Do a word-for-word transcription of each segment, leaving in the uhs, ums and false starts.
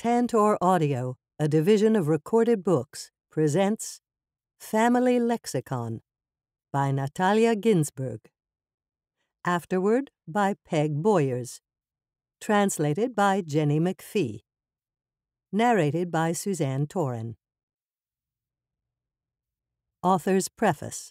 Tantor Audio, a division of Recorded Books, presents Family Lexicon by Natalia Ginzburg. Afterward by Peg Boyers. Translated by Jenny McPhee. Narrated by Suzanne Toren. Author's Preface.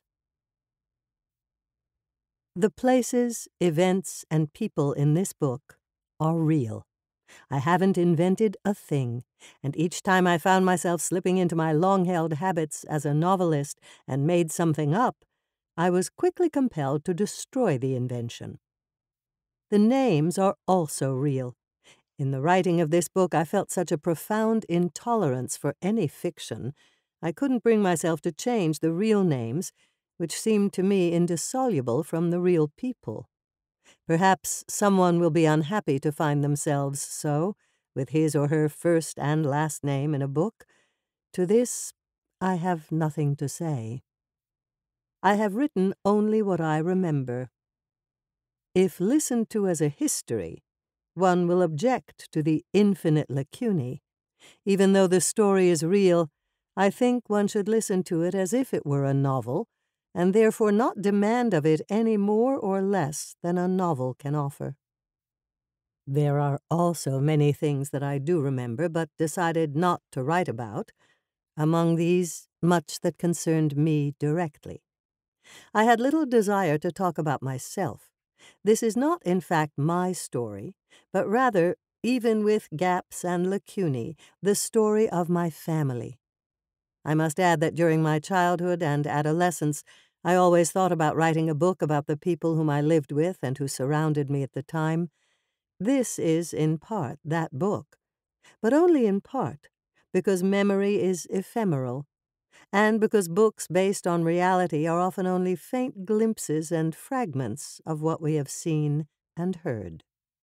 The places, events, and people in this book are real. I haven't invented a thing, and each time I found myself slipping into my long-held habits as a novelist and made something up, I was quickly compelled to destroy the invention. The names are also real. In the writing of this book, I felt such a profound intolerance for any fiction, I couldn't bring myself to change the real names, which seemed to me indissoluble from the real people. Perhaps someone will be unhappy to find themselves so, with his or her first and last name in a book. To this, I have nothing to say. I have written only what I remember. If listened to as a history, one will object to the infinite lacunae. Even though the story is real, I think one should listen to it as if it were a novel, and therefore not demand of it any more or less than a novel can offer. There are also many things that I do remember, but decided not to write about. Among these, much that concerned me directly. I had little desire to talk about myself. This is not, in fact, my story, but rather, even with gaps and lacunae, the story of my family. I must add that during my childhood and adolescence, I always thought about writing a book about the people whom I lived with and who surrounded me at the time. This is, in part, that book, but only in part, because memory is ephemeral, and because books based on reality are often only faint glimpses and fragments of what we have seen and heard.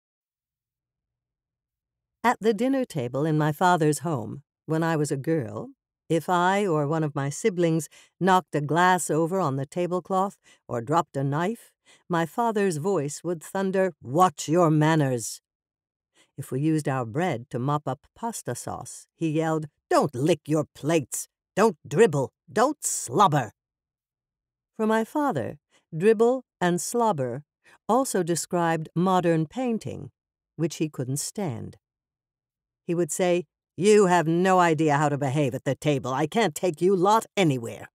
At the dinner table in my father's home, when I was a girl, if I or one of my siblings knocked a glass over on the tablecloth or dropped a knife, my father's voice would thunder, "Watch your manners!" If we used our bread to mop up pasta sauce, he yelled, "Don't lick your plates! Don't dribble! Don't slobber!" For my father, dribble and slobber also described modern painting, which he couldn't stand. He would say, "You have no idea how to behave at the table. I can't take you lot anywhere."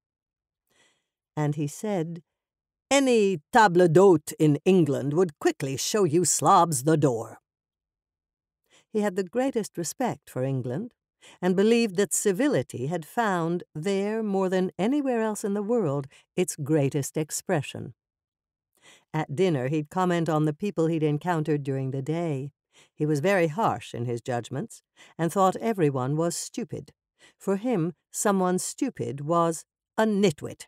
And he said, "Any table d'hôte in England would quickly show you slobs the door." He had the greatest respect for England, and believed that civility had found there, more than anywhere else in the world, its greatest expression. At dinner, he'd comment on the people he'd encountered during the day. He was very harsh in his judgments, and thought everyone was stupid. For him, someone stupid was a nitwit.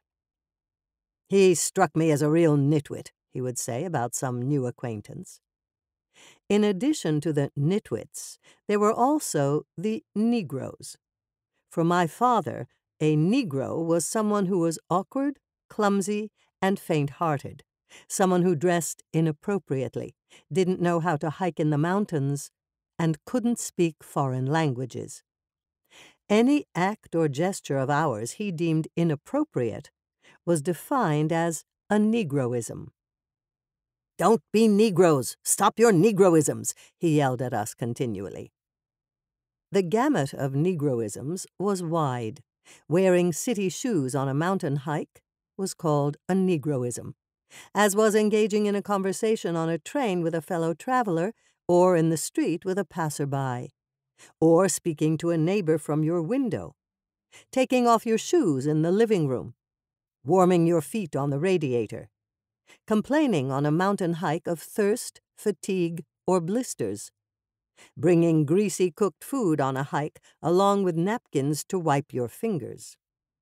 "He struck me as a real nitwit," he would say about some new acquaintance. In addition to the nitwits, there were also the Negroes. For my father, a Negro was someone who was awkward, clumsy, and faint-hearted, someone who dressed inappropriately, didn't know how to hike in the mountains, and couldn't speak foreign languages. Any act or gesture of ours he deemed inappropriate was defined as a Negroism. "Don't be Negroes! Stop your Negroisms!" he yelled at us continually. The gamut of Negroisms was wide. Wearing city shoes on a mountain hike was called a Negroism, as was engaging in a conversation on a train with a fellow traveler or in the street with a passerby, or speaking to a neighbor from your window, taking off your shoes in the living room, warming your feet on the radiator, complaining on a mountain hike of thirst, fatigue, or blisters, bringing greasy cooked food on a hike along with napkins to wipe your fingers.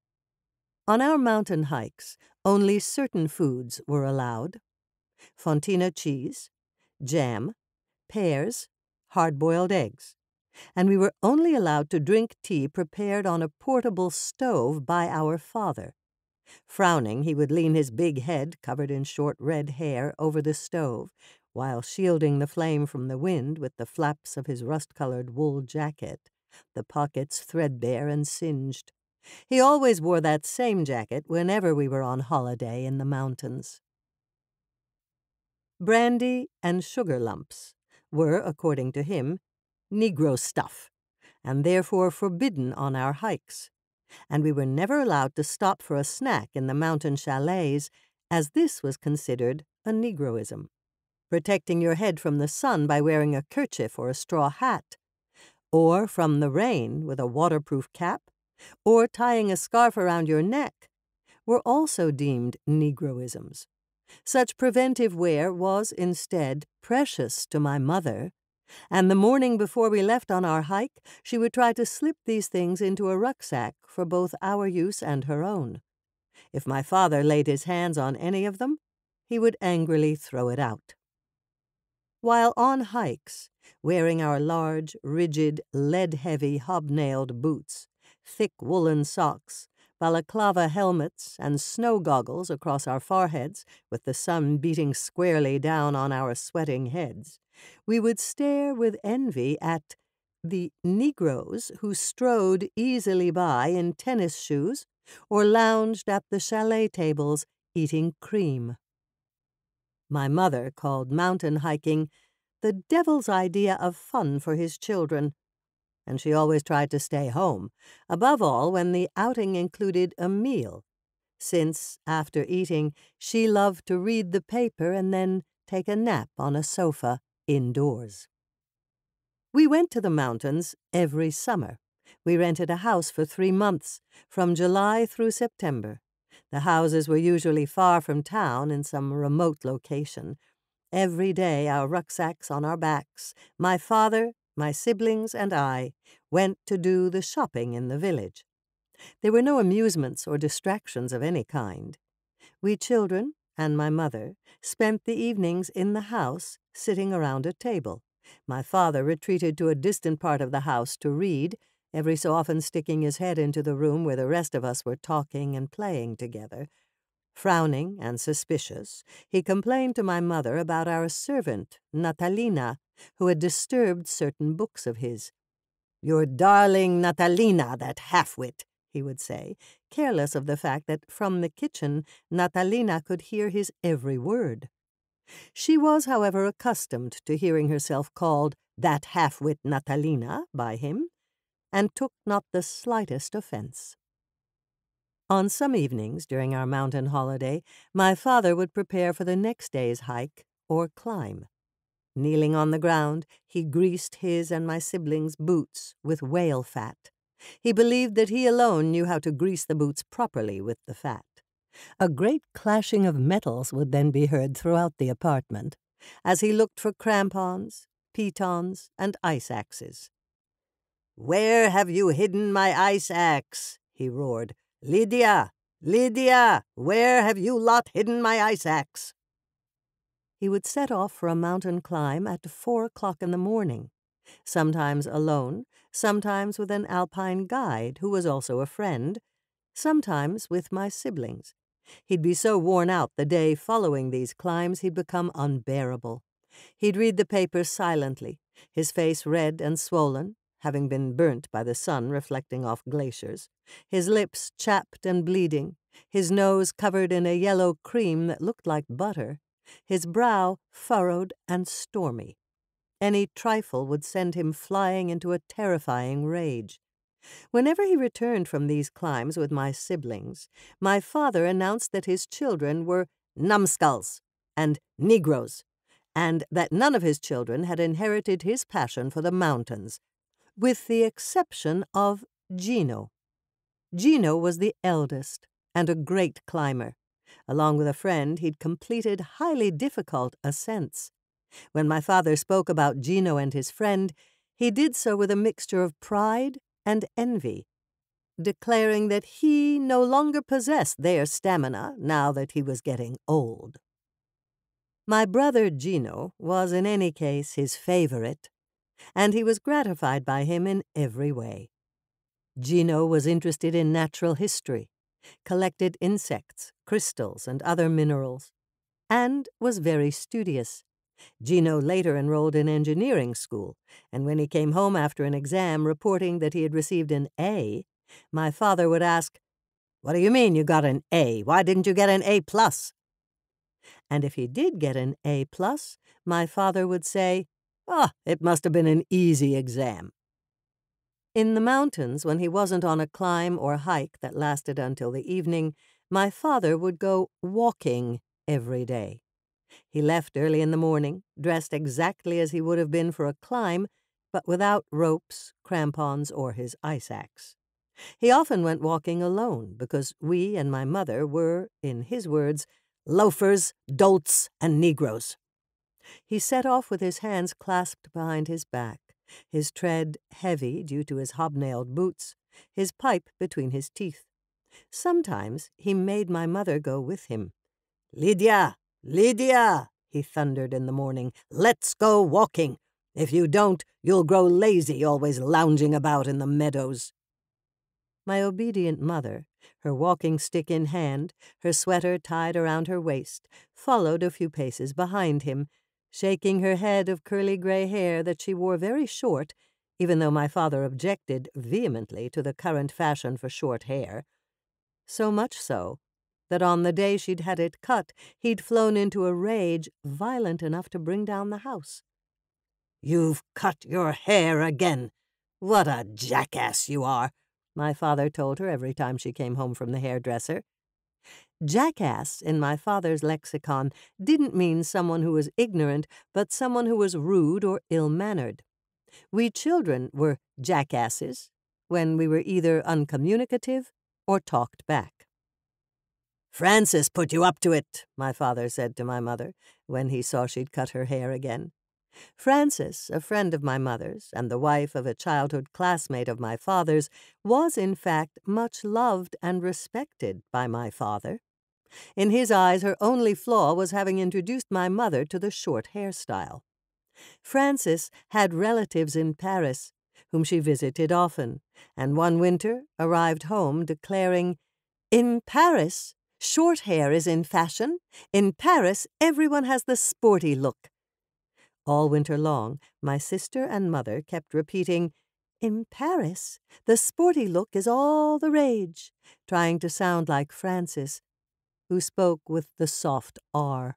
On our mountain hikes, only certain foods were allowed: fontina cheese, jam, pears, hard-boiled eggs, and we were only allowed to drink tea prepared on a portable stove by our father. Frowning, he would lean his big head, covered in short red hair, over the stove, while shielding the flame from the wind with the flaps of his rust-colored wool jacket, the pockets threadbare and singed. He always wore that same jacket whenever we were on holiday in the mountains. Brandy and sugar lumps were, according to him, Negro stuff, and therefore forbidden on our hikes, and we were never allowed to stop for a snack in the mountain chalets, as this was considered a Negroism. Protecting your head from the sun by wearing a kerchief or a straw hat, or from the rain with a waterproof cap, or tying a scarf around your neck, were also deemed Negroisms. Such preventive wear was, instead, precious to my mother, and the morning before we left on our hike, she would try to slip these things into a rucksack for both our use and her own. If my father laid his hands on any of them, he would angrily throw it out. While on hikes, wearing our large, rigid, lead-heavy, hobnailed boots, thick woolen socks, balaclava helmets, and snow goggles across our foreheads with the sun beating squarely down on our sweating heads, we would stare with envy at the Negroes who strode easily by in tennis shoes or lounged at the chalet tables eating cream. My mother called mountain hiking the devil's idea of fun for his children, and she always tried to stay home, above all when the outing included a meal, since, after eating, she loved to read the paper and then take a nap on a sofa indoors. We went to the mountains every summer. We rented a house for three months, from July through September. The houses were usually far from town in some remote location. Every day, our rucksacks on our backs, my father, my siblings, and I went to do the shopping in the village. There were no amusements or distractions of any kind. We children and my mother spent the evenings in the house, sitting around a table. My father retreated to a distant part of the house to read, every so often sticking his head into the room where the rest of us were talking and playing together. Frowning and suspicious, he complained to my mother about our servant, Natalina, who had disturbed certain books of his. "Your darling Natalina, that half-wit," he would say, careless of the fact that from the kitchen Natalina could hear his every word. She was, however, accustomed to hearing herself called that half-wit Natalina by him, and took not the slightest offense. On some evenings during our mountain holiday, my father would prepare for the next day's hike or climb. Kneeling on the ground, he greased his and my siblings' boots with whale fat. He believed that he alone knew how to grease the boots properly with the fat. A great clashing of metals would then be heard throughout the apartment, as he looked for crampons, pitons, and ice axes. "Where have you hidden my ice axe?" he roared. "Lidia! Lidia! Where have you lot hidden my ice axe?" He would set off for a mountain climb at four o'clock in the morning, sometimes alone, sometimes with an alpine guide who was also a friend, sometimes with my siblings. He'd be so worn out the day following these climbs he'd become unbearable. He'd read the paper silently, his face red and swollen, having been burnt by the sun reflecting off glaciers, his lips chapped and bleeding, his nose covered in a yellow cream that looked like butter, his brow furrowed and stormy. Any trifle would send him flying into a terrifying rage. Whenever he returned from these climbs with my siblings, my father announced that his children were numbskulls and Negroes, and that none of his children had inherited his passion for the mountains, with the exception of Gino. Gino was the eldest and a great climber. Along with a friend, he'd completed highly difficult ascents. When my father spoke about Gino and his friend, he did so with a mixture of pride and envy, declaring that he no longer possessed their stamina now that he was getting old. My brother Gino was in any case his favorite, and he was gratified by him in every way. Gino was interested in natural history, collected insects, crystals, and other minerals, and was very studious. Gino later enrolled in engineering school, and when he came home after an exam reporting that he had received an A, my father would ask, "What do you mean you got an A? Why didn't you get an A plus?" And if he did get an A plus, my father would say, "Ah, it must have been an easy exam." In the mountains, when he wasn't on a climb or hike that lasted until the evening, my father would go walking every day. He left early in the morning, dressed exactly as he would have been for a climb, but without ropes, crampons, or his ice axe. He often went walking alone because we and my mother were, in his words, loafers, dolts, and Negroes. He set off with his hands clasped behind his back, his tread heavy due to his hobnailed boots, his pipe between his teeth. Sometimes he made my mother go with him. "Lidia! Lidia!" he thundered in the morning. "Let's go walking. If you don't, you'll grow lazy always lounging about in the meadows." My obedient mother, her walking stick in hand, her sweater tied around her waist, followed a few paces behind him, shaking her head of curly gray hair that she wore very short, even though my father objected vehemently to the current fashion for short hair. So much so that on the day she'd had it cut, he'd flown into a rage violent enough to bring down the house. "You've cut your hair again! What a jackass you are!" my father told her every time she came home from the hairdresser. Jackass, in my father's lexicon, didn't mean someone who was ignorant, but someone who was rude or ill-mannered. We children were jackasses when we were either uncommunicative or talked back. "Francis put you up to it," my father said to my mother when he saw she'd cut her hair again. Frances, a friend of my mother's and the wife of a childhood classmate of my father's, was in fact much loved and respected by my father. In his eyes, her only flaw was having introduced my mother to the short hairstyle. Frances had relatives in Paris, whom she visited often, and one winter arrived home declaring, "In Paris, short hair is in fashion. In Paris, everyone has the sporty look." All winter long, my sister and mother kept repeating, "In Paris, the sporty look is all the rage," trying to sound like Frances, who spoke with the soft R.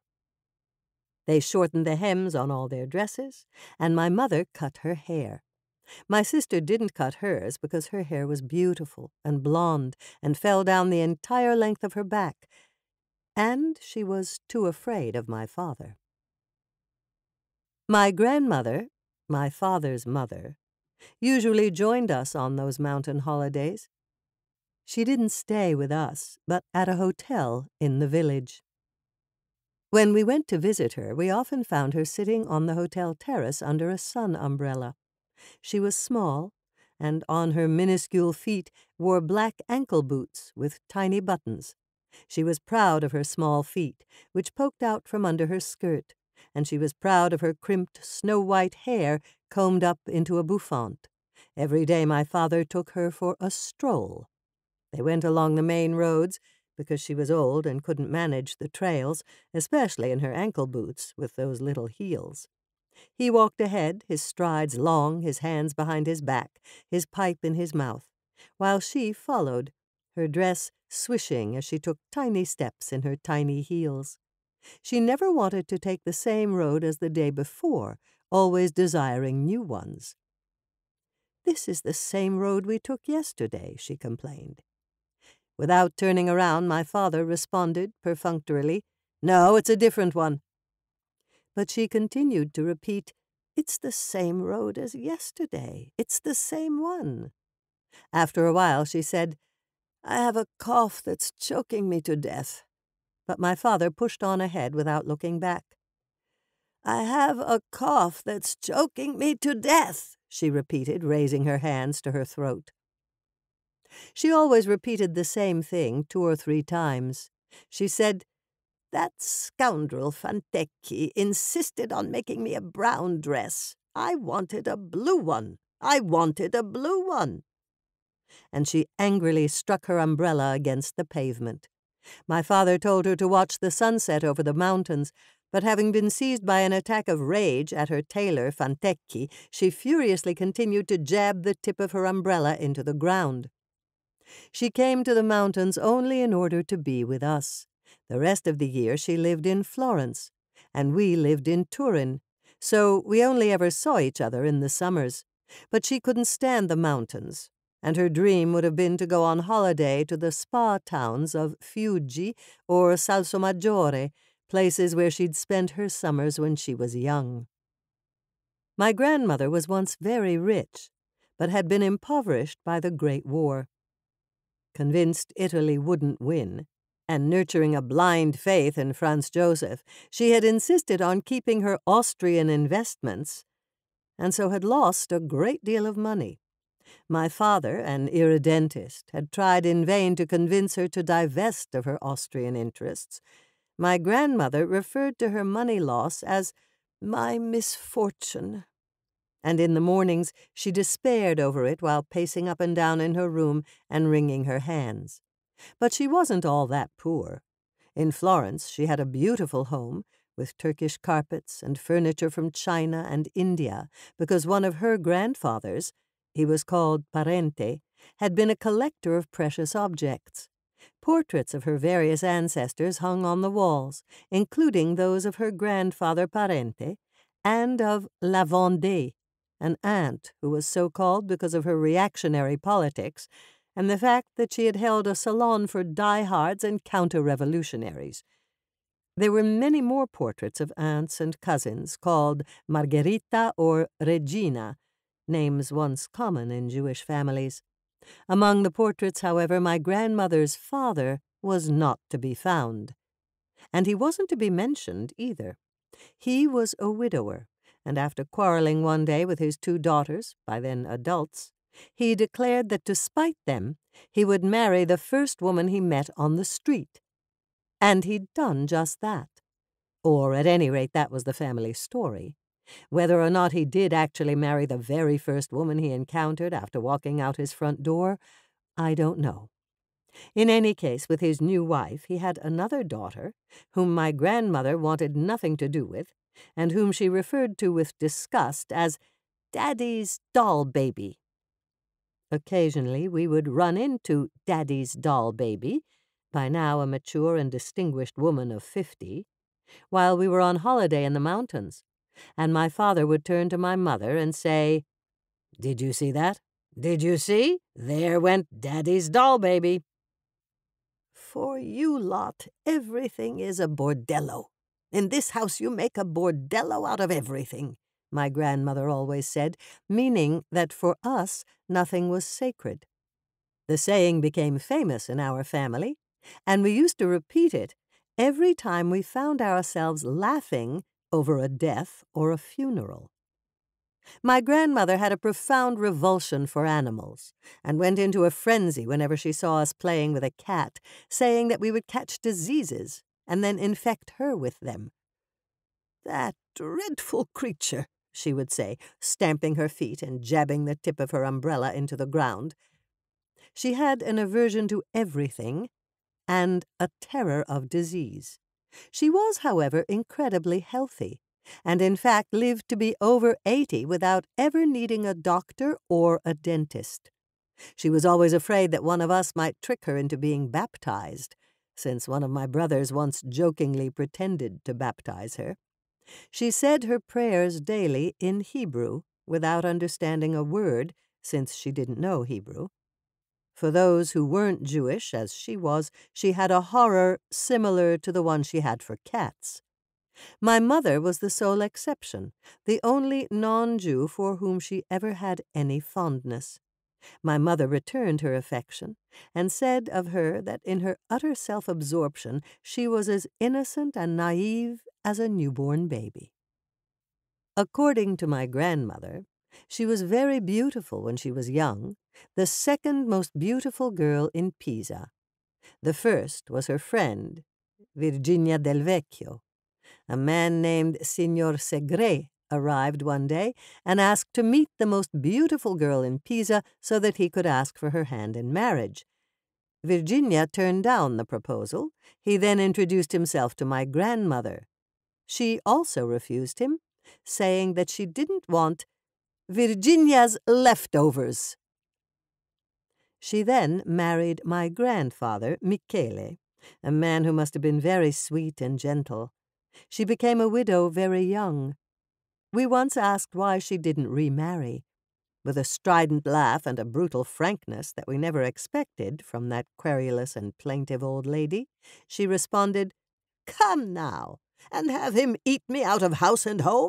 They shortened the hems on all their dresses, and my mother cut her hair. My sister didn't cut hers because her hair was beautiful and blonde and fell down the entire length of her back, and she was too afraid of my father. My grandmother, my father's mother, usually joined us on those mountain holidays. She didn't stay with us, but at a hotel in the village. When we went to visit her, we often found her sitting on the hotel terrace under a sun umbrella. She was small, and on her minuscule feet wore black ankle boots with tiny buttons. She was proud of her small feet, which poked out from under her skirt, and she was proud of her crimped, snow-white hair combed up into a bouffant. Every day my father took her for a stroll. They went along the main roads, because she was old and couldn't manage the trails, especially in her ankle boots with those little heels. He walked ahead, his strides long, his hands behind his back, his pipe in his mouth, while she followed, her dress swishing as she took tiny steps in her tiny heels. She never wanted to take the same road as the day before, always desiring new ones. "This is the same road we took yesterday," she complained. Without turning around, my father responded perfunctorily, "No, it's a different one." But she continued to repeat, "It's the same road as yesterday. It's the same one." After a while she said, "I have a cough that's choking me to death." But my father pushed on ahead without looking back. "I have a cough that's choking me to death," she repeated, raising her hands to her throat. She always repeated the same thing two or three times. She said, "That scoundrel Fantecchi insisted on making me a brown dress. I wanted a blue one. I wanted a blue one." And she angrily struck her umbrella against the pavement. My father told her to watch the sunset over the mountains, But having been seized by an attack of rage at her tailor, Fantecchi, she furiously continued to jab the tip of her umbrella into the ground. She came to the mountains only in order to be with us. The rest of the year she lived in Florence, and we lived in Turin, so we only ever saw each other in the summers. But she couldn't stand the mountains, and her dream would have been to go on holiday to the spa towns of Fiuggi or Salsomaggiore, places where she'd spent her summers when she was young. My grandmother was once very rich, but had been impoverished by the Great War. Convinced Italy wouldn't win, and nurturing a blind faith in Franz Joseph, she had insisted on keeping her Austrian investments, and so had lost a great deal of money. My father, an irredentist, had tried in vain to convince her to divest of her Austrian interests. My grandmother referred to her money loss as my misfortune, and in the mornings she despaired over it while pacing up and down in her room and wringing her hands. But she wasn't all that poor. In Florence she had a beautiful home, with Turkish carpets and furniture from China and India, because one of her grandfathers, he was called Parente, had been a collector of precious objects. Portraits of her various ancestors hung on the walls, including those of her grandfather Parente and of La Vendée, an aunt who was so called because of her reactionary politics and the fact that she had held a salon for diehards and counter-revolutionaries. There were many more portraits of aunts and cousins called Margherita or Regina, names once common in Jewish families. Among the portraits, however, my grandmother's father was not to be found. And he wasn't to be mentioned either. He was a widower, and after quarreling one day with his two daughters, by then adults, he declared that to spite them, he would marry the first woman he met on the street. And he'd done just that. Or at any rate, that was the family story. Whether or not he did actually marry the very first woman he encountered after walking out his front door, I don't know. In any case, with his new wife, he had another daughter, whom my grandmother wanted nothing to do with, and whom she referred to with disgust as Daddy's doll baby. Occasionally we would run into Daddy's doll baby, by now a mature and distinguished woman of fifty, while we were on holiday in the mountains, and my father would turn to my mother and say, "Did you see that? Did you see? There went Daddy's doll baby." "For you lot, everything is a bordello. In this house you make a bordello out of everything," my grandmother always said, meaning that for us nothing was sacred. The saying became famous in our family, and we used to repeat it every time we found ourselves laughing over a death or a funeral. My grandmother had a profound revulsion for animals, and went into a frenzy whenever she saw us playing with a cat, saying that we would catch diseases and then infect her with them. "That dreadful creature," she would say, stamping her feet and jabbing the tip of her umbrella into the ground. She had an aversion to everything and a terror of disease. She was, however, incredibly healthy, and in fact lived to be over eighty without ever needing a doctor or a dentist. She was always afraid that one of us might trick her into being baptized, since one of my brothers once jokingly pretended to baptize her. She said her prayers daily in Hebrew, without understanding a word, since she didn't know Hebrew. For those who weren't Jewish, as she was, she had a horror similar to the one she had for cats. My mother was the sole exception, the only non-Jew for whom she ever had any fondness. My mother returned her affection, and said of her that in her utter self-absorption she was as innocent and naive as a newborn baby. According to my grandmother, she was very beautiful when she was young, the second most beautiful girl in Pisa. The first was her friend, Virginia del Vecchio. A man named Signor Segre arrived one day and asked to meet the most beautiful girl in Pisa so that he could ask for her hand in marriage. Virginia turned down the proposal. He then introduced himself to my grandmother. She also refused him, saying that she didn't want Virginia's leftovers. She then married my grandfather, Michele, a man who must have been very sweet and gentle. She became a widow very young. We once asked why she didn't remarry. With a strident laugh and a brutal frankness that we never expected from that querulous and plaintive old lady, she responded, "Come now, and have him eat me out of house and home?"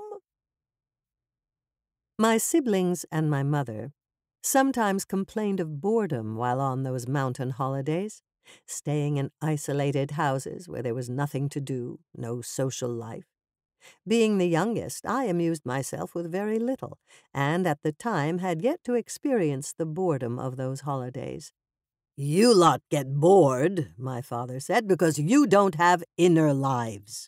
My siblings and my mother sometimes complained of boredom while on those mountain holidays, staying in isolated houses where there was nothing to do, no social life. Being the youngest, I amused myself with very little, and at the time had yet to experience the boredom of those holidays. "You lot get bored," my father said, "because you don't have inner lives."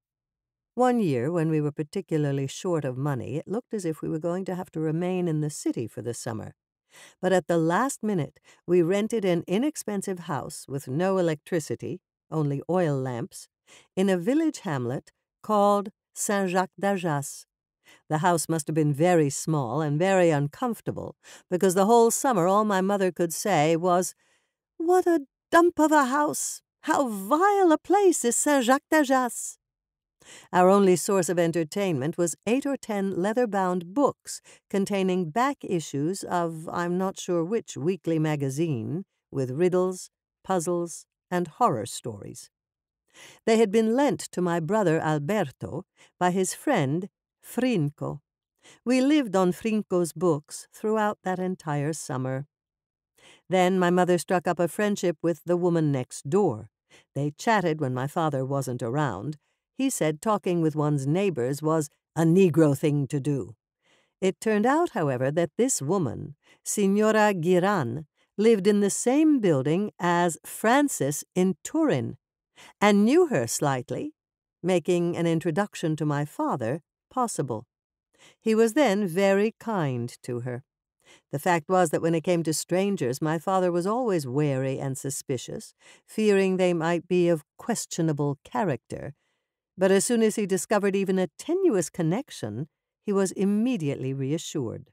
One year, when we were particularly short of money, it looked as if we were going to have to remain in the city for the summer. But at the last minute, we rented an inexpensive house with no electricity, only oil lamps, in a village hamlet called Saint-Jacques-d'Arjas. The house must have been very small and very uncomfortable, because the whole summer all my mother could say was, "What a dump of a house! How vile a place is Saint-Jacques-d'Arjas!" Our only source of entertainment was eight or ten leather-bound books containing back issues of I'm not sure which weekly magazine, with riddles, puzzles, and horror stories. They had been lent to my brother Alberto by his friend Frinco. We lived on Frinco's books throughout that entire summer. Then my mother struck up a friendship with the woman next door. They chatted when my father wasn't around. He said talking with one's neighbors was a Negro thing to do. It turned out, however, that this woman, Signora Giran, lived in the same building as Frances in Turin, and knew her slightly, making an introduction to my father possible. He was then very kind to her. The fact was that when it came to strangers, my father was always wary and suspicious, fearing they might be of questionable character. But as soon as he discovered even a tenuous connection, he was immediately reassured.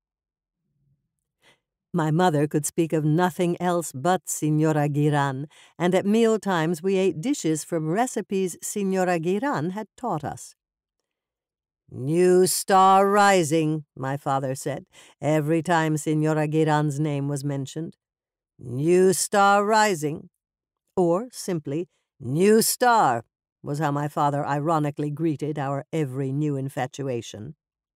My mother could speak of nothing else but Signora Giran, and at meal times we ate dishes from recipes Signora Giran had taught us. "New star rising," my father said, every time Signora Giran's name was mentioned. "New star rising," or simply, "New star," was how my father ironically greeted our every new infatuation.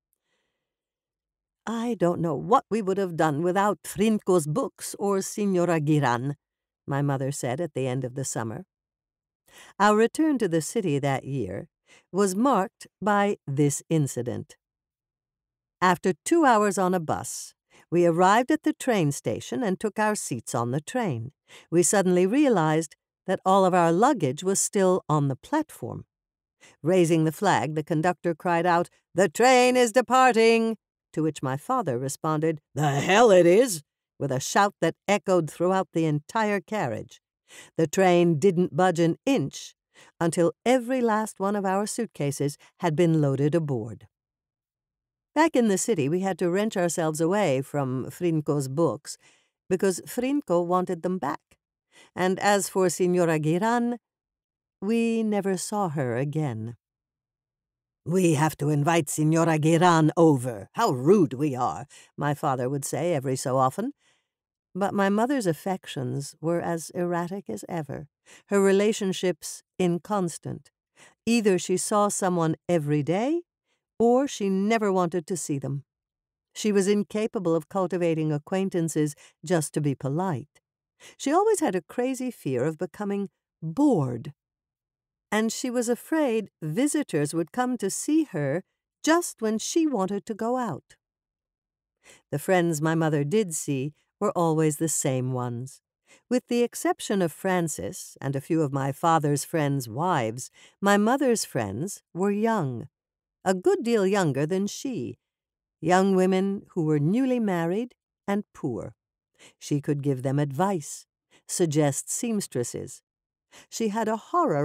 "I don't know what we would have done without Frinco's books or Signora Giran," my mother said at the end of the summer. Our return to the city that year was marked by this incident. After two hours on a bus, we arrived at the train station and took our seats on the train. We suddenly realized that all of our luggage was still on the platform. Raising the flag, the conductor cried out, "The train is departing!" To which my father responded, "The hell it is!" with a shout that echoed throughout the entire carriage. The train didn't budge an inch until every last one of our suitcases had been loaded aboard. Back in the city, we had to wrench ourselves away from Frinco's books because Frinco wanted them back. And as for Signora Giran, we never saw her again. "We have to invite Signora Giran over. How rude we are," my father would say every so often. But my mother's affections were as erratic as ever, her relationships inconstant. Either she saw someone every day, or she never wanted to see them. She was incapable of cultivating acquaintances just to be polite. She always had a crazy fear of becoming bored. And she was afraid visitors would come to see her just when she wanted to go out. The friends my mother did see were always the same ones. With the exception of Frances and a few of my father's friends' wives, my mother's friends were young, a good deal younger than she, young women who were newly married and poor. She could give them advice, suggest seamstresses. She had a horror of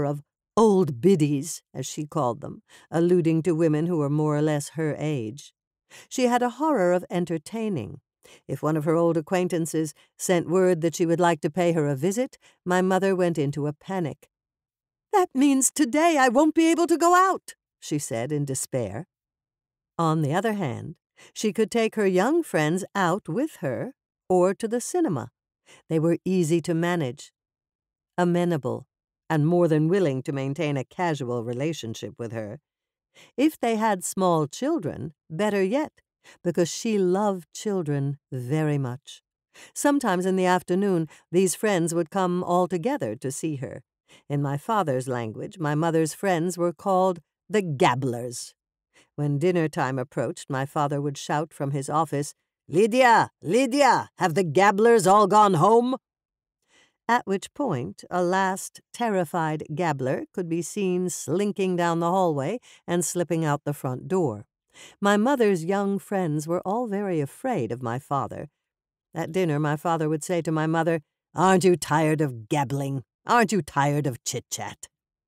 old biddies, as she called them, alluding to women who were more or less her age. She had a horror of entertaining. If one of her old acquaintances sent word that she would like to pay her a visit, my mother went into a panic. "That means today I won't be able to go out," she said in despair. On the other hand, she could take her young friends out with her or to the cinema. They were easy to manage, amenable, and more than willing to maintain a casual relationship with her. If they had small children, better yet, because she loved children very much. Sometimes in the afternoon, these friends would come all together to see her. In my father's language, my mother's friends were called the gabblers. When dinner time approached, my father would shout from his office, "Lidia, Lidia, have the gabblers all gone home?" At which point a last terrified gabbler could be seen slinking down the hallway and slipping out the front door. My mother's young friends were all very afraid of my father. At dinner, my father would say to my mother, "Aren't you tired of gabbling? Aren't you tired of chit-chat?"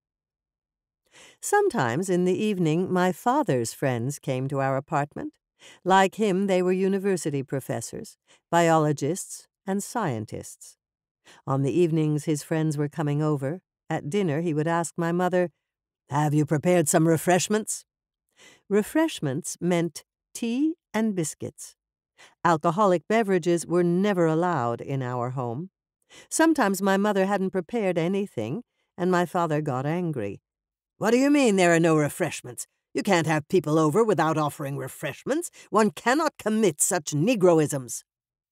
Sometimes in the evening, my father's friends came to our apartment. Like him, they were university professors, biologists, and scientists. On the evenings his friends were coming over. At dinner he would ask my mother, "Have you prepared some refreshments?" Refreshments meant tea and biscuits. Alcoholic beverages were never allowed in our home. Sometimes my mother hadn't prepared anything, and my father got angry. "What do you mean there are no refreshments? You can't have people over without offering refreshments. One cannot commit such Negroisms."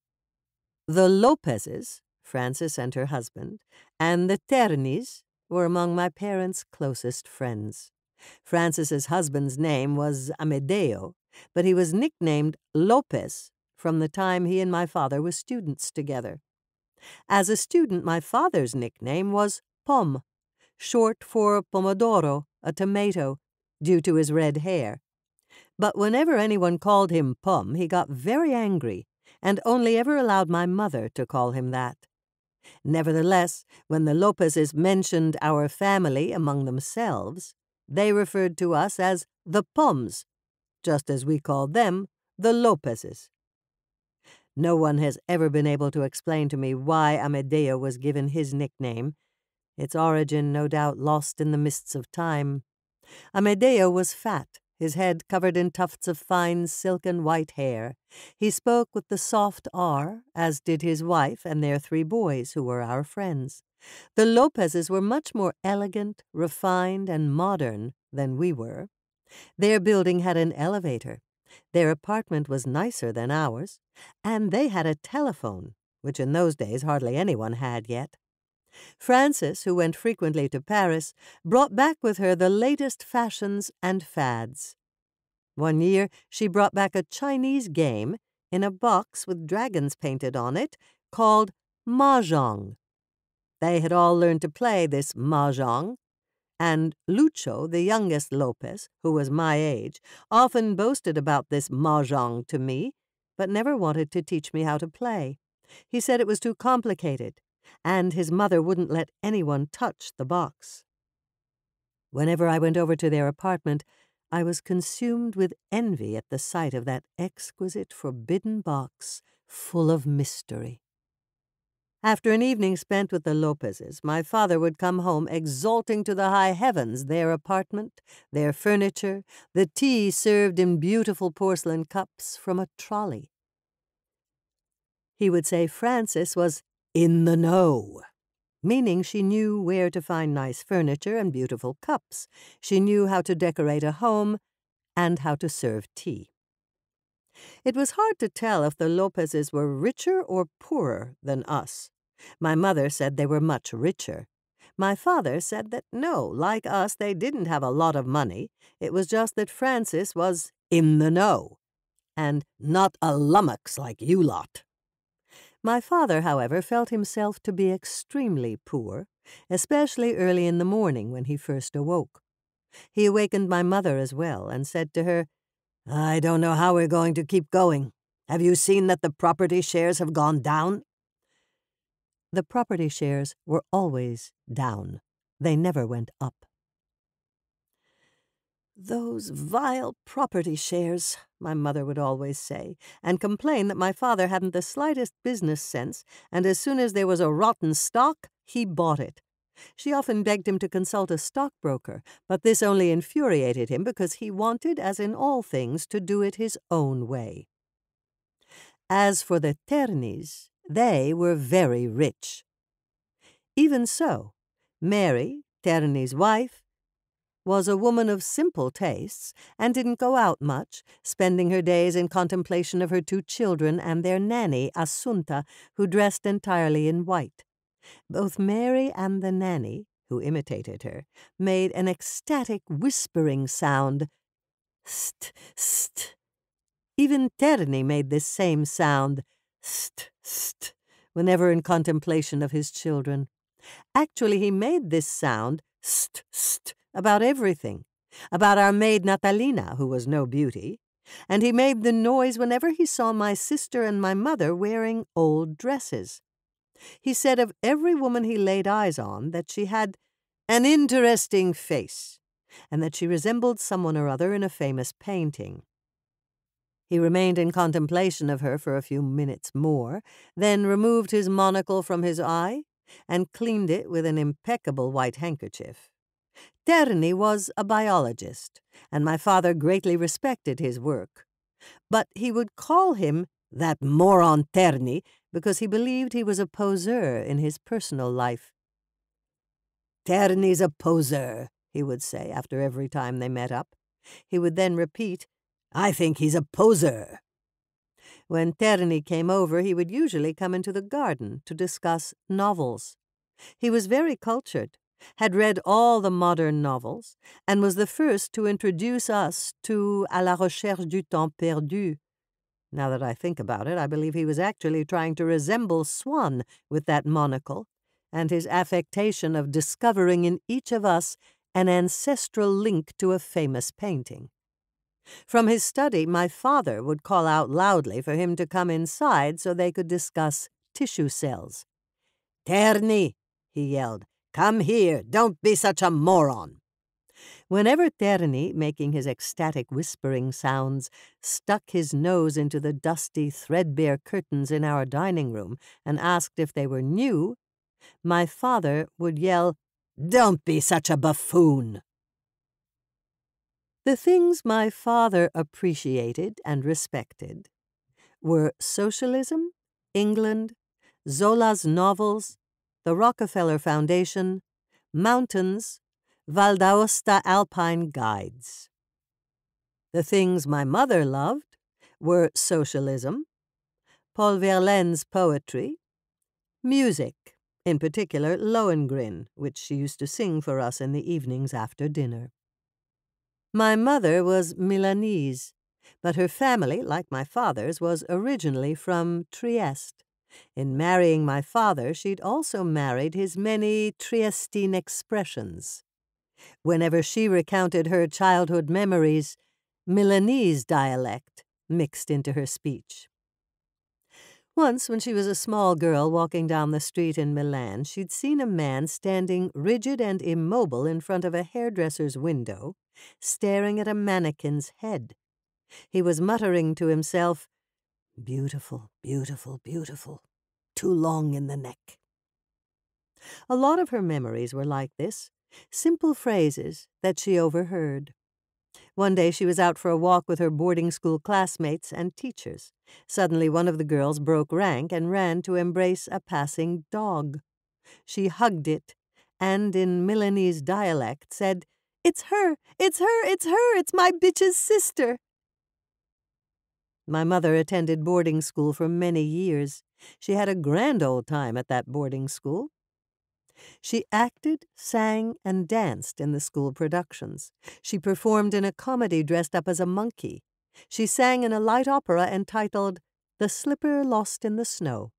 The Lopezes, Frances and her husband, and the Ternis were among my parents' closest friends. Frances's husband's name was Amedeo, but he was nicknamed Lopez from the time he and my father were students together. As a student, my father's nickname was Pom, short for pomodoro, a tomato, due to his red hair. But whenever anyone called him Pom, he got very angry and only ever allowed my mother to call him that. Nevertheless, when the Lopezes mentioned our family among themselves, they referred to us as the Poms, just as we called them the Lopezes. No one has ever been able to explain to me why Amedeo was given his nickname, its origin no doubt lost in the mists of time. Amedeo was fat, his head covered in tufts of fine silken white hair. He spoke with the soft R, as did his wife and their three boys, who were our friends. The Lopezes were much more elegant, refined, and modern than we were. Their building had an elevator. Their apartment was nicer than ours, and they had a telephone, which in those days hardly anyone had yet. Frances, who went frequently to Paris, brought back with her the latest fashions and fads. One year she brought back a Chinese game in a box with dragons painted on it called mahjong. They had all learned to play this mahjong, and Lucho, the youngest Lopez, who was my age, often boasted about this mahjong to me, but never wanted to teach me how to play. He said it was too complicated, and his mother wouldn't let anyone touch the box. Whenever I went over to their apartment, I was consumed with envy at the sight of that exquisite forbidden box full of mystery. After an evening spent with the Lopezes, my father would come home exalting to the high heavens their apartment, their furniture, the tea served in beautiful porcelain cups from a trolley. He would say Frances was in the know, meaning she knew where to find nice furniture and beautiful cups. She knew how to decorate a home and how to serve tea. It was hard to tell if the Lopezes were richer or poorer than us. My mother said they were much richer. My father said that no, like us, they didn't have a lot of money. It was just that Frances was in the know, and not a lummox like you lot. My father, however, felt himself to be extremely poor, especially early in the morning when he first awoke. He awakened my mother as well and said to her, "I don't know how we're going to keep going. Have you seen that the property shares have gone down?" The property shares were always down. They never went up. "Those vile property shares," my mother would always say, and complain that my father hadn't the slightest business sense, and as soon as there was a rotten stock, he bought it. She often begged him to consult a stockbroker, but this only infuriated him because he wanted, as in all things, to do it his own way. As for the Ternis, they were very rich. Even so, Mary, Terni's wife, was a woman of simple tastes and didn't go out much, spending her days in contemplation of her two children and their nanny, Assunta, who dressed entirely in white. Both Mary and the nanny, who imitated her, made an ecstatic whispering sound. St, st. Even Terni made this same sound, st, st, whenever in contemplation of his children. Actually, he made this sound, st, st, about everything, about our maid Natalina, who was no beauty, and he made the noise whenever he saw my sister and my mother wearing old dresses. He said of every woman he laid eyes on that she had an interesting face, and that she resembled someone or other in a famous painting. He remained in contemplation of her for a few minutes more, then removed his monocle from his eye and cleaned it with an impeccable white handkerchief. Terni was a biologist, and my father greatly respected his work. But he would call him that moron Terni because he believed he was a poseur in his personal life. "Terni's a poseur," he would say after every time they met up. He would then repeat, "I think he's a poseur." When Terni came over, he would usually come into the garden to discuss novels. He was very cultured, had read all the modern novels, and was the first to introduce us to À la recherche du temps perdu. Now that I think about it, I believe he was actually trying to resemble Swann with that monocle, and his affectation of discovering in each of us an ancestral link to a famous painting. From his study, my father would call out loudly for him to come inside so they could discuss tissue cells. "Terni," he yelled, "come here, don't be such a moron." Whenever Terni, making his ecstatic whispering sounds, stuck his nose into the dusty, threadbare curtains in our dining room and asked if they were new, my father would yell, "Don't be such a buffoon." The things my father appreciated and respected were socialism, England, Zola's novels, the Rockefeller Foundation, mountains, Val d'Aosta alpine guides. The things my mother loved were socialism, Paul Verlaine's poetry, music, in particular Lohengrin, which she used to sing for us in the evenings after dinner. My mother was Milanese, but her family, like my father's, was originally from Trieste. In marrying my father, she'd also married his many Triestine expressions. Whenever she recounted her childhood memories, Milanese dialect mixed into her speech. Once, when she was a small girl walking down the street in Milan, she'd seen a man standing rigid and immobile in front of a hairdresser's window, staring at a mannequin's head. He was muttering to himself, "Beautiful, beautiful, beautiful. Too long in the neck." A lot of her memories were like this, simple phrases that she overheard. One day she was out for a walk with her boarding school classmates and teachers. Suddenly one of the girls broke rank and ran to embrace a passing dog. She hugged it and, in Milanese dialect, said, "It's her! It's her! It's her! It's my bitch's sister!" My mother attended boarding school for many years. She had a grand old time at that boarding school. She acted, sang, and danced in the school productions. She performed in a comedy dressed up as a monkey. She sang in a light opera entitled The Slipper Lost in the Snow.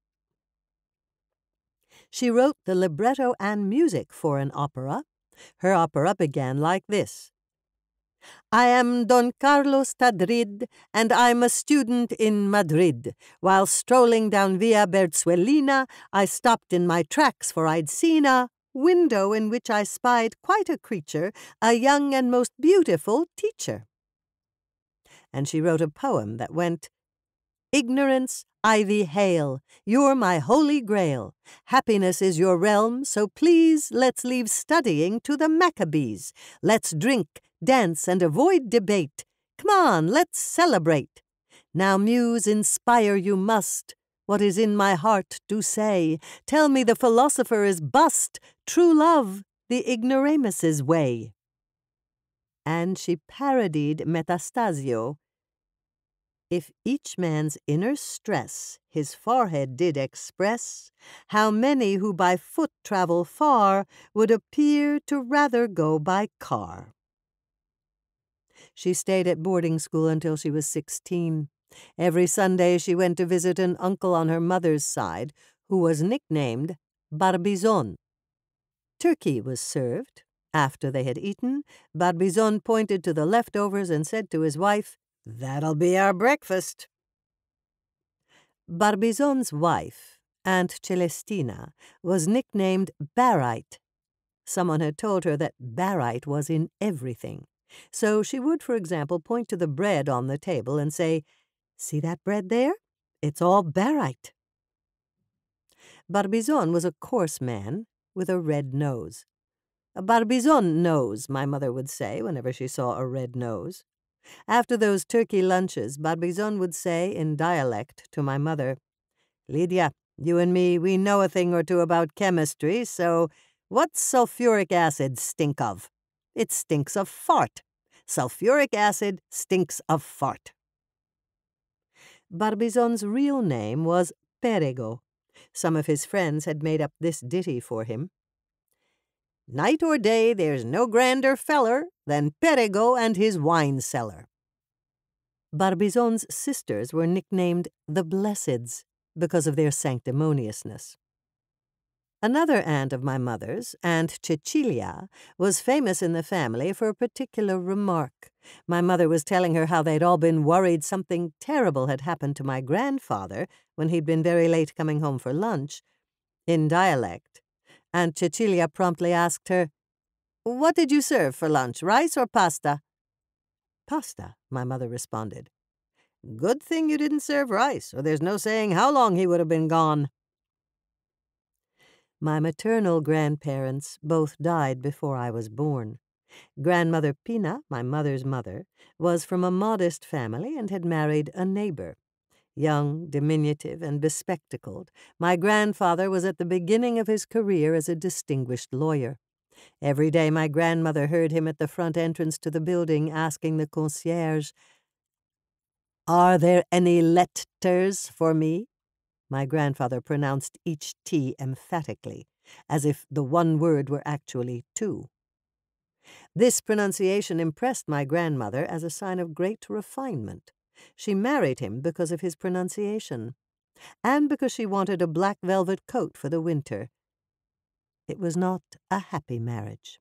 She wrote the libretto and music for an opera. Her opera began like this. "I am Don Carlos Tadrid, and I'm a student in Madrid. While strolling down Via Berzuellina, I stopped in my tracks, for I'd seen a window in which I spied quite a creature, a young and most beautiful teacher. And she wrote a poem that went, Ignorance, I thee hail, you're my holy grail. Happiness is your realm, so please let's leave studying to the Maccabees. Let's drink, dance, and avoid debate. Come on, let's celebrate. Now, muse, inspire you must. What is in my heart do say. Tell me the philosopher is bust. True love, the ignoramus's way. And she parodied Metastasio. If each man's inner stress his forehead did express, how many who by foot travel far would appear to rather go by car. She stayed at boarding school until she was sixteen. Every Sunday she went to visit an uncle on her mother's side, who was nicknamed Barbizon. Turkey was served. After they had eaten, Barbizon pointed to the leftovers and said to his wife, That'll be our breakfast. Barbizon's wife, Aunt Celestina, was nicknamed Barite. Someone had told her that barite was in everything. So she would, for example, point to the bread on the table and say, See that bread there? It's all barite. Barbizon was a coarse man with a red nose. A Barbizon nose, my mother would say whenever she saw a red nose. After those turkey lunches, Barbizon would say in dialect to my mother, Lidia, you and me, we know a thing or two about chemistry, so what's sulfuric acid stink of? It stinks of fart. Sulfuric acid stinks of fart. Barbizon's real name was Perego. Some of his friends had made up this ditty for him. Night or day, there's no grander feller than Perego and his wine cellar. Barbizon's sisters were nicknamed the Blesseds because of their sanctimoniousness. Another aunt of my mother's, Aunt Cecilia, was famous in the family for a particular remark. My mother was telling her how they'd all been worried something terrible had happened to my grandfather when he'd been very late coming home for lunch. In dialect, Aunt Cecilia promptly asked her, What did you serve for lunch, rice or pasta? Pasta, my mother responded. Good thing you didn't serve rice, or there's no saying how long he would have been gone. My maternal grandparents both died before I was born. Grandmother Pina, my mother's mother, was from a modest family and had married a neighbor. Young, diminutive, and bespectacled, my grandfather was at the beginning of his career as a distinguished lawyer. Every day my grandmother heard him at the front entrance to the building asking the concierge, Are there any letters for me? My grandfather pronounced each T emphatically, as if the one word were actually two. This pronunciation impressed my grandmother as a sign of great refinement. She married him because of his pronunciation, and because she wanted a black velvet coat for the winter. It was not a happy marriage.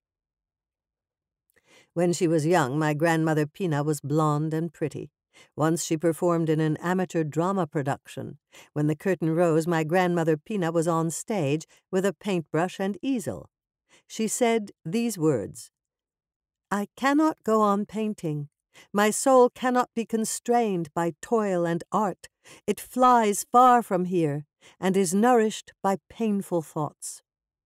When she was young, my grandmother Pina was blonde and pretty. Once she performed in an amateur drama production. When the curtain rose, my grandmother Pina was on stage with a paintbrush and easel. She said these words, I cannot go on painting. My soul cannot be constrained by toil and art. It flies far from here and is nourished by painful thoughts.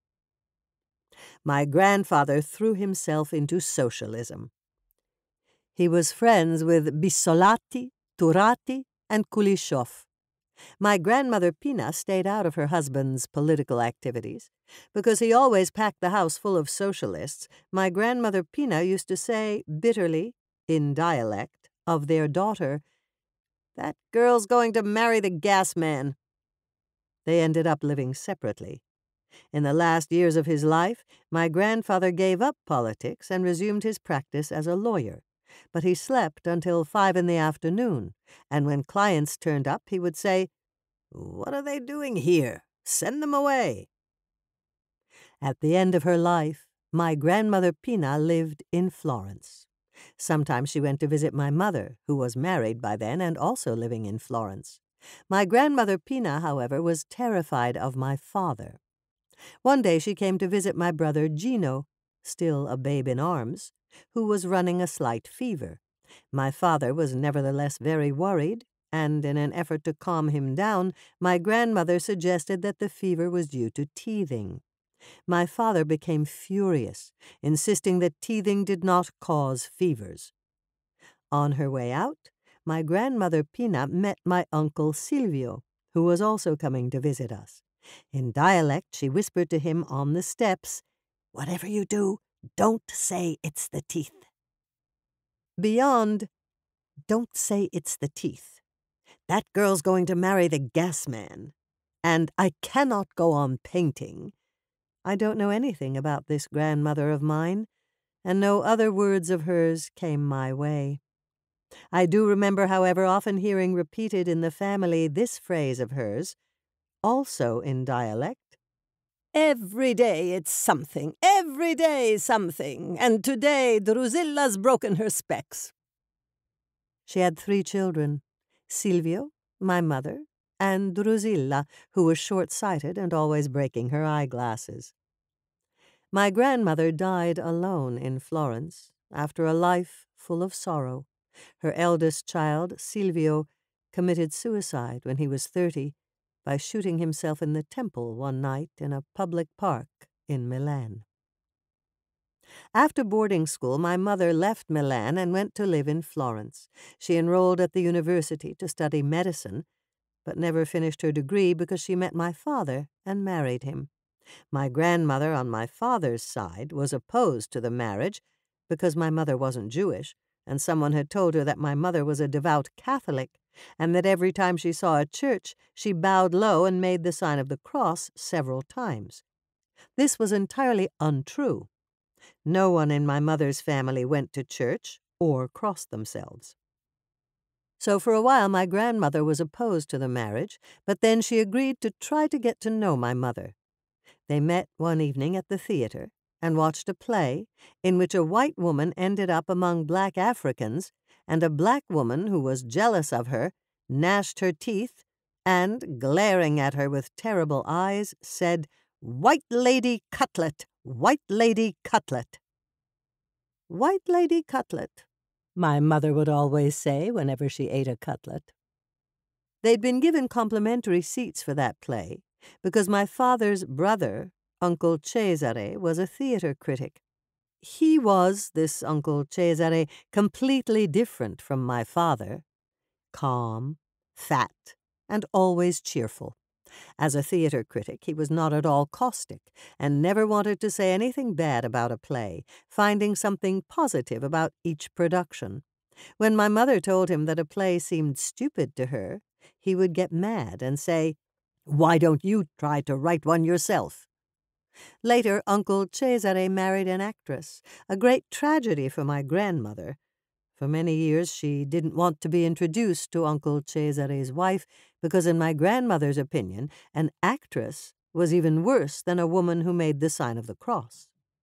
My grandfather threw himself into socialism. He was friends with Bissolati, Turati, and Kulishov. My grandmother Pina stayed out of her husband's political activities. Because he always packed the house full of socialists, my grandmother Pina used to say bitterly, in dialect, of their daughter, That girl's going to marry the gas man. They ended up living separately. In the last years of his life, my grandfather gave up politics and resumed his practice as a lawyer. But he slept until five in the afternoon, and when clients turned up, he would say, What are they doing here? Send them away. At the end of her life, my grandmother Pina lived in Florence. Sometimes she went to visit my mother, who was married by then and also living in Florence. My grandmother Pina, however, was terrified of my father. One day she came to visit my brother Gino, still a babe in arms, who was running a slight fever. My father was nevertheless very worried, and in an effort to calm him down, my grandmother suggested that the fever was due to teething. My father became furious, insisting that teething did not cause fevers. On her way out, my grandmother Pina met my uncle Silvio, who was also coming to visit us. In dialect, she whispered to him on the steps, "Whatever you do, don't say it's the teeth." Beyond, "Don't say it's the teeth. That girl's going to marry the gas man. And I cannot go on painting." I don't know anything about this grandmother of mine, and no other words of hers came my way. I do remember, however, often hearing repeated in the family this phrase of hers, also in dialect, "Every day it's something, every day something, and today Drusilla's broken her specs." She had three children, Silvio, my mother, and Drusilla, who was short-sighted and always breaking her eyeglasses. My grandmother died alone in Florence after a life full of sorrow. Her eldest child, Silvio, committed suicide when he was thirty by shooting himself in the temple one night in a public park in Milan. After boarding school, my mother left Milan and went to live in Florence. She enrolled at the university to study medicine, but never finished her degree because she met my father and married him. My grandmother on my father's side was opposed to the marriage because my mother wasn't Jewish, and someone had told her that my mother was a devout Catholic, and that every time she saw a church, she bowed low and made the sign of the cross several times. This was entirely untrue. No one in my mother's family went to church or crossed themselves. So for a while my grandmother was opposed to the marriage, but then she agreed to try to get to know my mother. They met one evening at the theater and watched a play in which a white woman ended up among black Africans, and a black woman who was jealous of her gnashed her teeth and, glaring at her with terrible eyes, said, "White lady cutlet, white lady cutlet." "White lady cutlet," my mother would always say whenever she ate a cutlet. They'd been given complimentary seats for that play because my father's brother, Uncle Cesare, was a theater critic. He was, this Uncle Cesare, completely different from my father, calm, fat, and always cheerful. As a theater critic, he was not at all caustic and never wanted to say anything bad about a play, finding something positive about each production. When my mother told him that a play seemed stupid to her, he would get mad and say, "Why don't you try to write one yourself?" Later, Uncle Cesare married an actress, a great tragedy for my grandmother. For many years, she didn't want to be introduced to Uncle Cesare's wife because, in my grandmother's opinion, an actress was even worse than a woman who made the sign of the cross.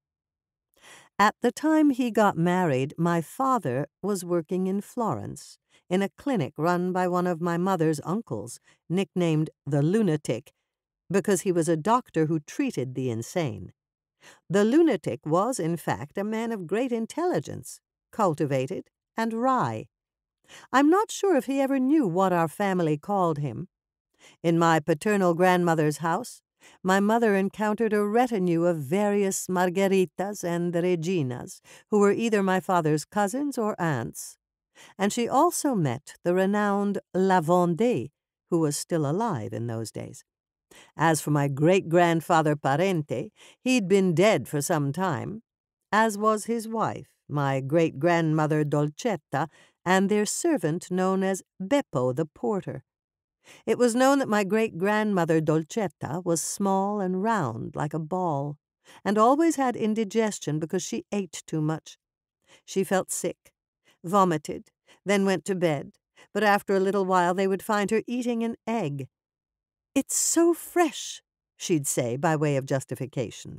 At the time he got married, my father was working in Florence, in a clinic run by one of my mother's uncles, nicknamed the Lunatic, because he was a doctor who treated the insane. The Lunatic was, in fact, a man of great intelligence, cultivated, and wry. I'm not sure if he ever knew what our family called him. In my paternal grandmother's house, my mother encountered a retinue of various Margaritas and Reginas, who were either my father's cousins or aunts. And she also met the renowned La Vendée, who was still alive in those days. As for my great-grandfather Parente, he'd been dead for some time, as was his wife, my great-grandmother Dolcetta, and their servant known as Beppo the porter. It was known that my great-grandmother Dolcetta was small and round like a ball, and always had indigestion because she ate too much. She felt sick, vomited, then went to bed, but after a little while they would find her eating an egg. "It's so fresh," she'd say by way of justification.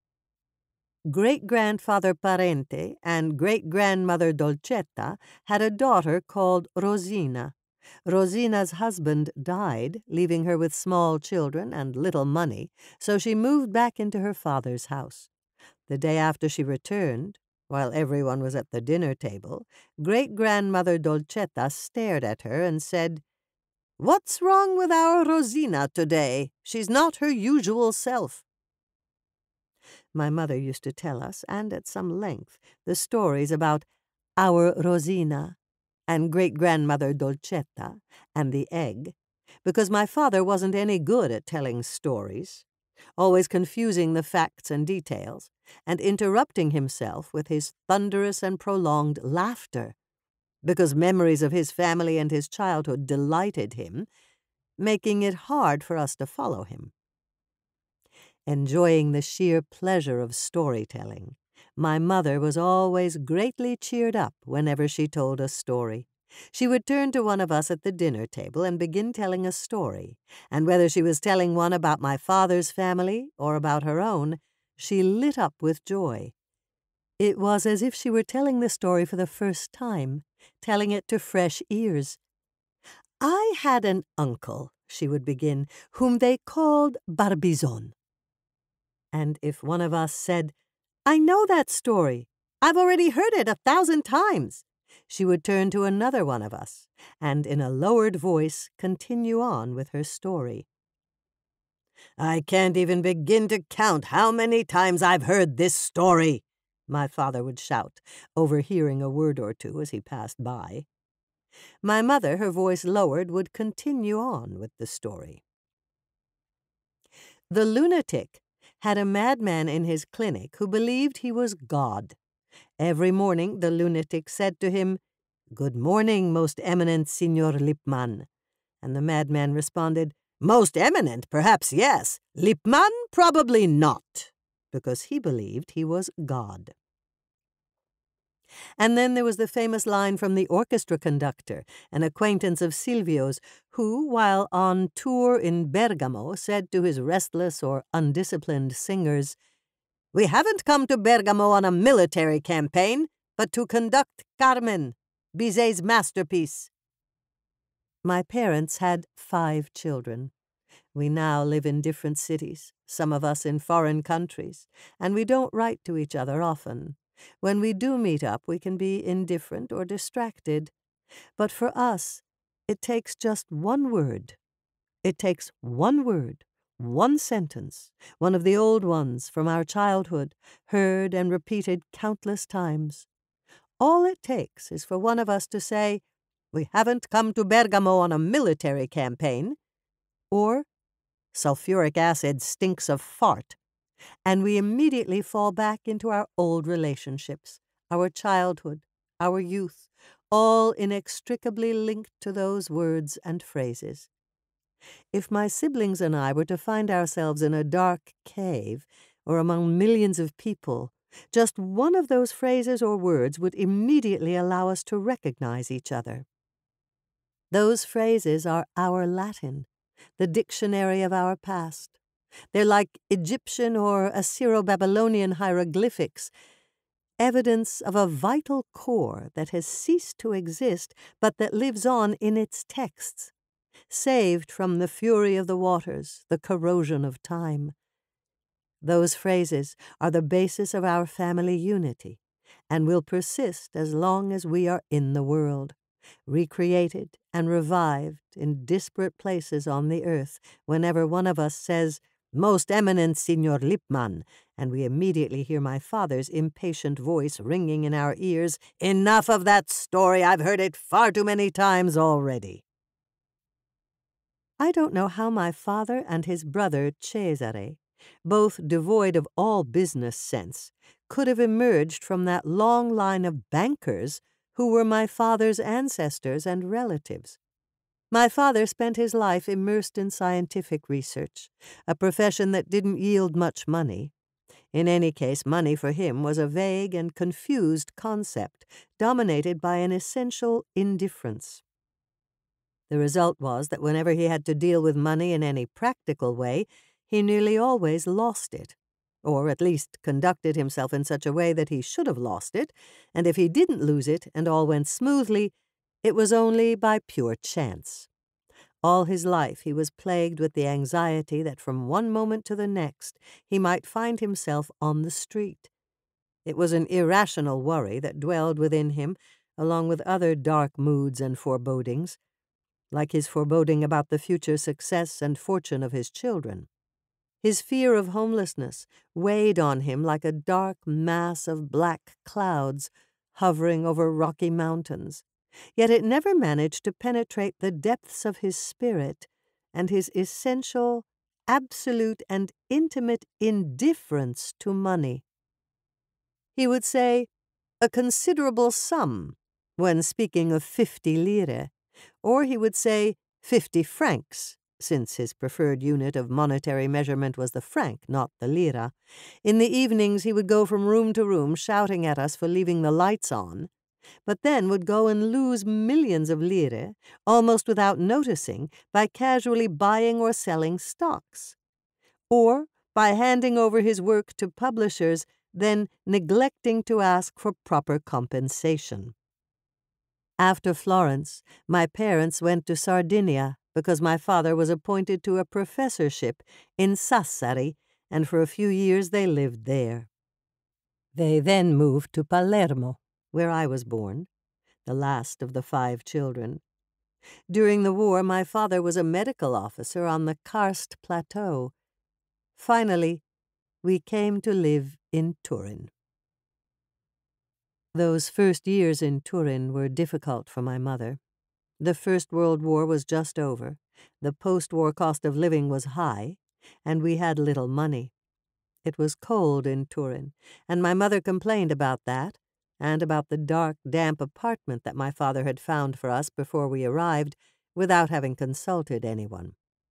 Great-grandfather Parente and great-grandmother Dolcetta had a daughter called Rosina, Rosina's husband died, leaving her with small children and little money, so she moved back into her father's house. The day after she returned, while everyone was at the dinner table, great-grandmother Dolcetta stared at her and said, "What's wrong with our Rosina today? She's not her usual self." My mother used to tell us, and at some length, the stories about our Rosina and great-grandmother Dolcetta and the egg, because my father wasn't any good at telling stories, always confusing the facts and details, and interrupting himself with his thunderous and prolonged laughter, because memories of his family and his childhood delighted him, making it hard for us to follow him. Enjoying the sheer pleasure of storytelling, my mother was always greatly cheered up whenever she told a story. She would turn to one of us at the dinner table and begin telling a story, and whether she was telling one about my father's family or about her own, she lit up with joy. It was as if she were telling the story for the first time, telling it to fresh ears. "I had an uncle," she would begin, "whom they called Barbizon." And if one of us said, "I know that story. I've already heard it a thousand times," she would turn to another one of us, and in a lowered voice continue on with her story. "I can't even begin to count how many times I've heard this story," my father would shout, overhearing a word or two as he passed by. My mother, her voice lowered, would continue on with the story. The lunatic had a madman in his clinic who believed he was God. Every morning the lunatic said to him, "Good morning, most eminent Signor Lippmann." And the madman responded, "Most eminent, perhaps yes. Lippmann, probably not," because he believed he was God. And then there was the famous line from the orchestra conductor, an acquaintance of Silvio's, who, while on tour in Bergamo, said to his restless or undisciplined singers, "We haven't come to Bergamo on a military campaign, but to conduct Carmen, Bizet's masterpiece." My parents had five children. We now live in different cities, some of us in foreign countries, and we don't write to each other often. When we do meet up, we can be indifferent or distracted. But for us, it takes just one word. It takes one word, one sentence, one of the old ones from our childhood, heard and repeated countless times. All it takes is for one of us to say, "We haven't come to Bergamo on a military campaign," or "Sulfuric acid stinks of fart," and we immediately fall back into our old relationships, our childhood, our youth, all inextricably linked to those words and phrases. If my siblings and I were to find ourselves in a dark cave or among millions of people, just one of those phrases or words would immediately allow us to recognize each other. Those phrases are our Latin, the dictionary of our past. They're like Egyptian or Assyro-Babylonian hieroglyphics, evidence of a vital core that has ceased to exist but that lives on in its texts, saved from the fury of the waters, the corrosion of time. Those phrases are the basis of our family unity and will persist as long as we are in the world, recreated and revived in disparate places on the earth whenever one of us says, "Most eminent Signor Lippmann," and we immediately hear my father's impatient voice ringing in our ears, "Enough of that story, I've heard it far too many times already." I don't know how my father and his brother Cesare, both devoid of all business sense, could have emerged from that long line of bankers who were my father's ancestors and relatives. My father spent his life immersed in scientific research, a profession that didn't yield much money. In any case, money for him was a vague and confused concept, dominated by an essential indifference. The result was that whenever he had to deal with money in any practical way, he nearly always lost it, or at least conducted himself in such a way that he should have lost it, and if he didn't lose it and all went smoothly, It was only by pure chance. All his life he was plagued with the anxiety that from one moment to the next he might find himself on the street. It was an irrational worry that dwelled within him, along with other dark moods and forebodings, like his foreboding about the future success and fortune of his children. His fear of homelessness weighed on him like a dark mass of black clouds hovering over rocky mountains, yet it never managed to penetrate the depths of his spirit and his essential, absolute, and intimate indifference to money. He would say, "a considerable sum," when speaking of fifty lire, or he would say, fifty francs, since his preferred unit of monetary measurement was the franc, not the lira. In the evenings he would go from room to room shouting at us for leaving the lights on, but then would go and lose millions of lire, almost without noticing, by casually buying or selling stocks, or by handing over his work to publishers, then neglecting to ask for proper compensation. After Florence, my parents went to Sardinia because my father was appointed to a professorship in Sassari, and for a few years they lived there. They then moved to Palermo, where I was born, the last of the five children. During the war, my father was a medical officer on the Karst Plateau. Finally, we came to live in Turin. Those first years in Turin were difficult for my mother. The First World War was just over, the post-war cost of living was high, and we had little money. It was cold in Turin, and my mother complained about that, and about the dark, damp apartment that my father had found for us before we arrived, without having consulted anyone.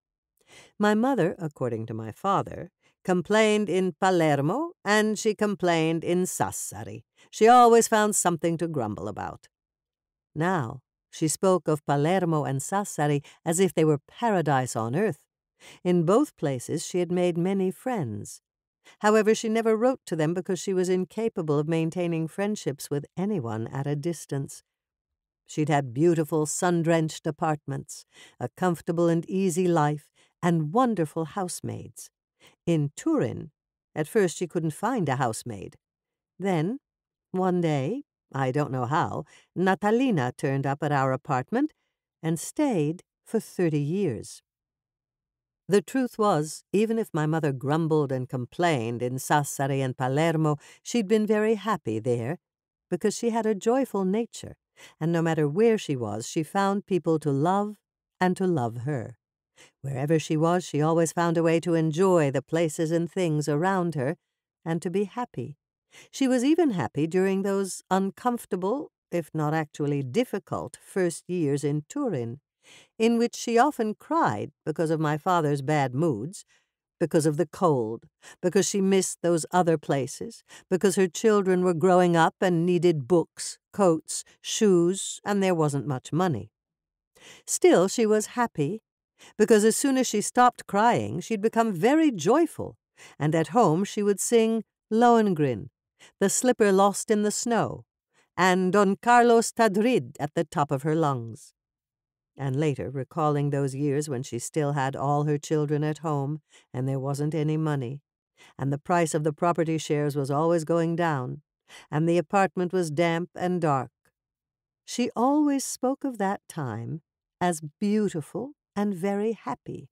My mother, according to my father, complained in Palermo, and she complained in Sassari. She always found something to grumble about. Now, she spoke of Palermo and Sassari as if they were paradise on earth. In both places she had made many friends. However, she never wrote to them because she was incapable of maintaining friendships with anyone at a distance. She'd had beautiful, sun-drenched apartments, a comfortable and easy life, and wonderful housemaids. In Turin, at first she couldn't find a housemaid. Then, one day, I don't know how, Natalina turned up at our apartment and stayed for thirty years. The truth was, even if my mother grumbled and complained in Sassari and Palermo, she'd been very happy there, because she had a joyful nature, and no matter where she was, she found people to love and to love her. Wherever she was, she always found a way to enjoy the places and things around her, and to be happy. She was even happy during those uncomfortable, if not actually difficult, first years in Turin, in which she often cried because of my father's bad moods, because of the cold, because she missed those other places, because her children were growing up and needed books, coats, shoes, and there wasn't much money. Still, she was happy, because as soon as she stopped crying, she'd become very joyful, and at home she would sing Lohengrin, The Slipper Lost in the Snow, and Don Carlos Tadrid at the top of her lungs. And later, recalling those years when she still had all her children at home, and there wasn't any money, and the price of the property shares was always going down, and the apartment was damp and dark, she always spoke of that time as beautiful and very happy.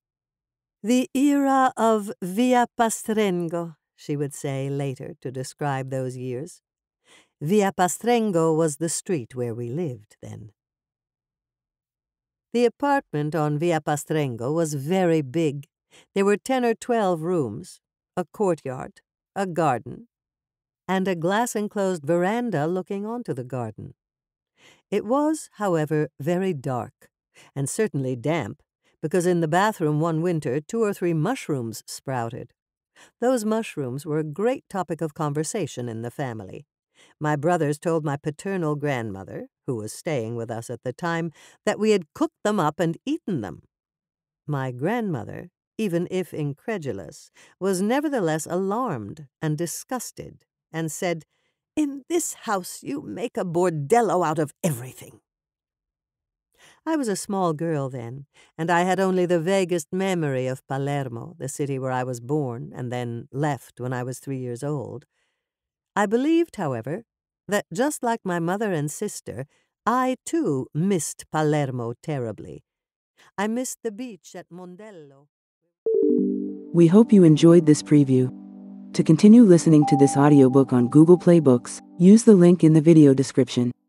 The era of Via Pastrengo, she would say later to describe those years. Via Pastrengo was the street where we lived then. The apartment on Via Pastrengo was very big. There were ten or twelve rooms, a courtyard, a garden, and a glass-enclosed veranda looking onto the garden. It was, however, very dark, and certainly damp, because in the bathroom one winter two or three mushrooms sprouted. Those mushrooms were a great topic of conversation in the family. My brothers told my paternal grandmother, who was staying with us at the time, that we had cooked them up and eaten them. My grandmother, even if incredulous, was nevertheless alarmed and disgusted, and said, "In this house you make a bordello out of everything." I was a small girl then, and I had only the vaguest memory of Palermo, the city where I was born and then left when I was three years old. I believed, however, that just like my mother and sister, I too missed Palermo terribly. I missed the beach at Mondello. We hope you enjoyed this preview. To continue listening to this audiobook on Google Play Books, use the link in the video description.